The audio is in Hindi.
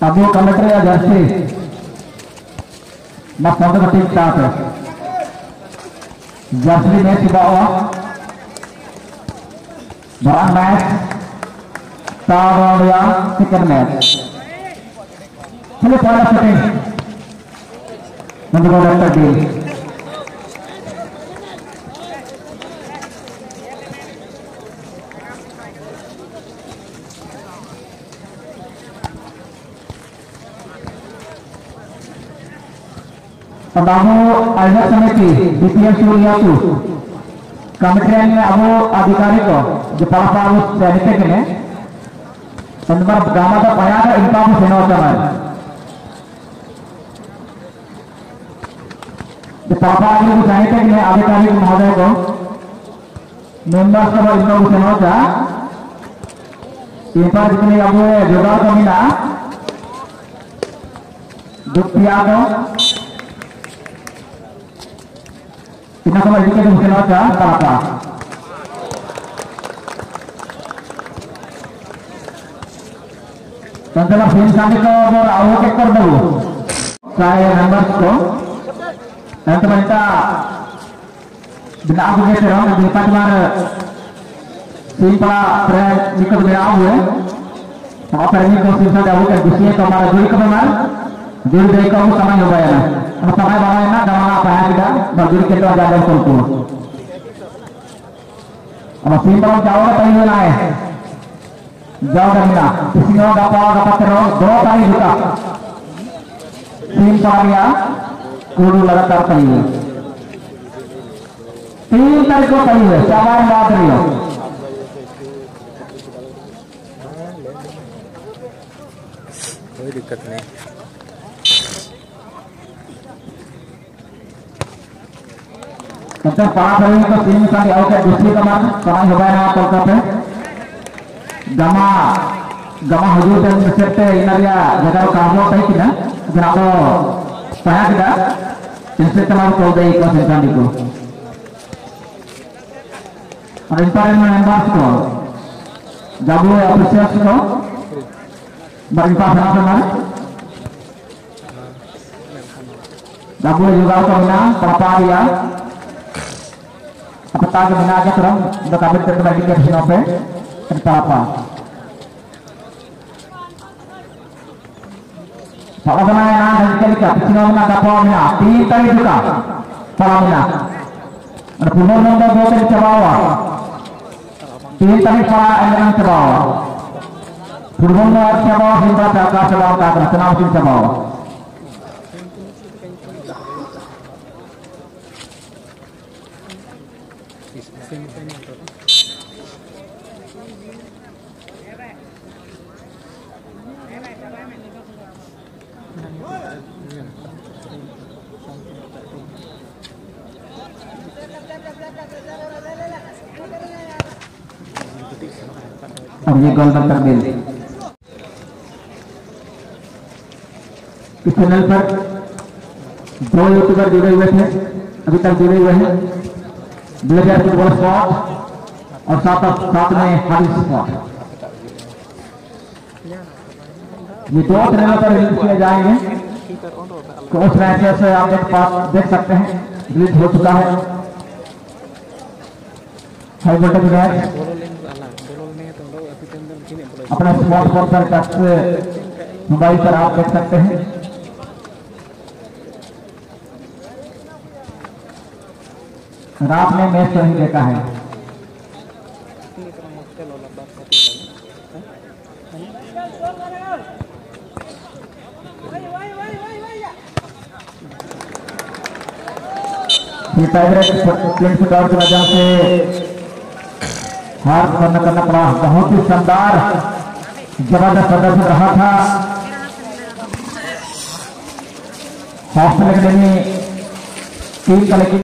Abu Kalitri ya jersey. Mas foto tim start. Jersey match di bawah. Barang match. Taruh dia second match. Ini pada setting. Nanti kalau dapat deal. Pendamu Aizat Samiti DPM Suryatu Kementerian Abu Adhikariko Jepala Paulus Sanite kene Sandbar Gama da Payada Intamu Senotaman Jepala Paulus Sanite kene Adhikariko Mahoday ko Members Sabha Intamu Senota Impar jikini Abu Jogar Kamina Duktiado Ina sama juga mungkin aja apa? Tentang film sampai ke awal ekor dulu. Saya nomor ko. Nanti kita bina aku ke terang di depan mana simpa pernah nikah bina aku ya. Apa ini kau simpa jauh ke dunia kau juri ke mana? Juri dari kau sama yang bayar. Apa sama yang bayar nak dalam apa yang kita berdiri kita ada dalam kultur. Apa simpa jauh ke tadi mana ya? Jauh dari mana? Sini orang dapat terus dua kali buka. Simpa dia kudu लगातार करी है 3 तारीख को करी है चार बात रही हो कोई दिक्कत नहीं मतलब 5 रही तो 3 साल आओ के दूसरी कमान समय हो गया ना कोलकाता गमा गमा हुजूर dan serta inaria jaga kamu tahu tidak kenapa saya tidak instrumental kau dari konsentrasi itu. Ada environment ambassador, jago apresiasi kau, berinvestasi apa? Jago juga kau mina, apa dia? Apa tahu mina aja terang, untuk kabin terbaik di sini apa? Cerita apa? Kalau mana yang ada sekali kat, sini mana dapat mina, kita juga, para mina. Ada pulau nombor 2 di bawah, kita ni para yang di bawah. Pulau nombor di bawah, kita jaga sebawah tak, senang di bawah. अब ये गोल बंद कर दे इस चैनल पर 2 यूट्यूबर जुड़े हुए थे अभी तक जुड़े हुए हैं ब्लेजर फुटबॉल स्पॉट और साथ में हारिस स्पॉट ये 2 चैनलों पर रिलीज किए जाएंगे कोच मैचेस से आप देख सकते हैं रिलीज हो चुका है हाई वोल्टेज मैच अपने स्मार्टफोन पर टच मोबाइल पर आप देख सकते हैं रात में मैच नहीं देखा है की वजह से हार करना पड़ा बहुत ही शानदार जबरदस्त प्रदर्शन रहा था हॉस्टल अकेडमी टीम का लेकिन